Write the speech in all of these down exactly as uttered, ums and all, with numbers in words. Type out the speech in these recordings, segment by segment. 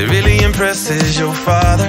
that really impresses your father.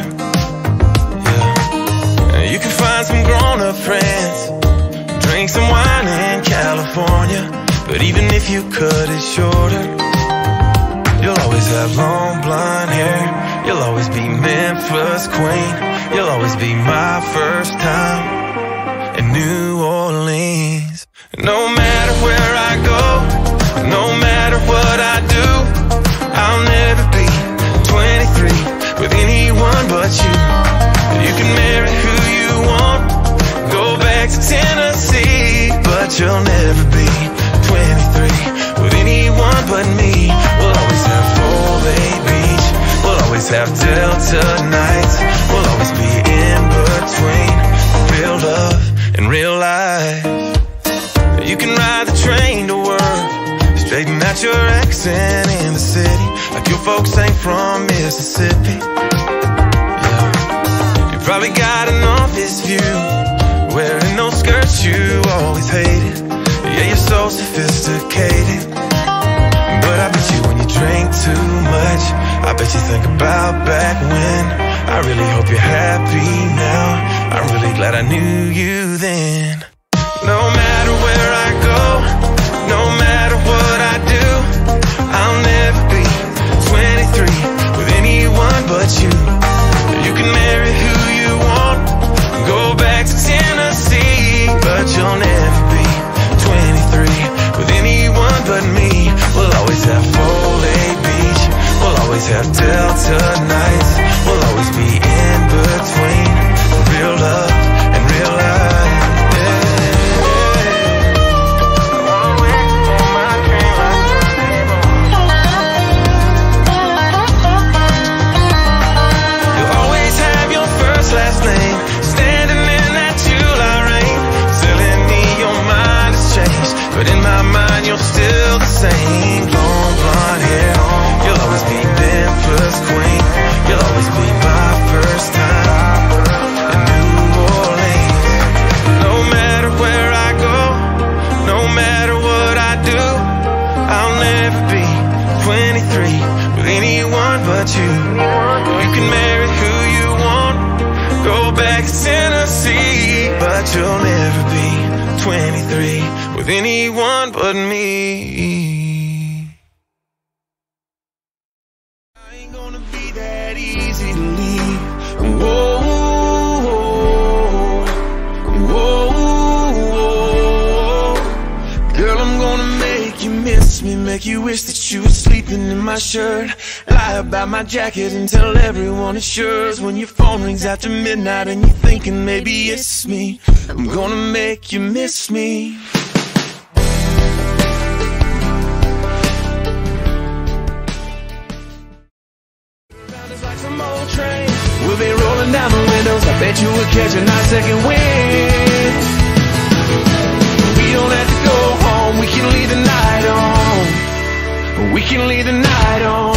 Yeah. You can find some grown-up friends, drink some wine in California, but even if you cut it shorter, you'll always have long blonde hair. You'll always be Memphis queen. You'll always be my first time in New Orleans. No matter where I go, no matter what I do, I'll never be twenty-three with anyone but you. You can marry who you want, go back to Tennessee, but you'll never be twenty-three with anyone but me. We'll always have Folly Beach, we'll always have Delta nights, we'll always be in between real love and real life. You can ride the train to work, straighten out your accent in the city, like your folks ain't from Mississippi. Yeah. You probably got an office view, wearing those skirts you always hated. Yeah, you're so sophisticated, but I bet you when you drink too much, I bet you think about back when. I really hope you're happy now, I'm really glad I knew you then. No matter where I go, no matter what I do, I'll never be twenty-three with anyone but you. You can marry who you want, go back to Tennessee, but you'll never be twenty-three with anyone but me. We'll always have Folly Beach, we'll always have Delta nights, we'll always be in between real love and real life. Last name, standing in that July rain, telling me your mind has changed, but in my mind you're still the same. Long blonde hair, you'll always be Memphis queen. You'll always be my first time in New Orleans. No matter where I go, no matter what I do, I'll never be twenty-three with anyone but you. You can marry who you want, go back to Tennessee, but you'll never be twenty-three with anyone but me. I ain't gonna be that easy to leave. Whoa, whoa, whoa. Girl, I'm gonna make you miss me, make you wish that you were sleeping in my shirt, lie about my jacket and tell everyone it's yours. When your phone rings after midnight and you're thinking maybe it's me, I'm gonna make you miss me. It's like some old train, we'll be rolling down the windows, I bet you we'll catch a nice second wind. We don't have to go home, we can leave the night on, we can leave the night on.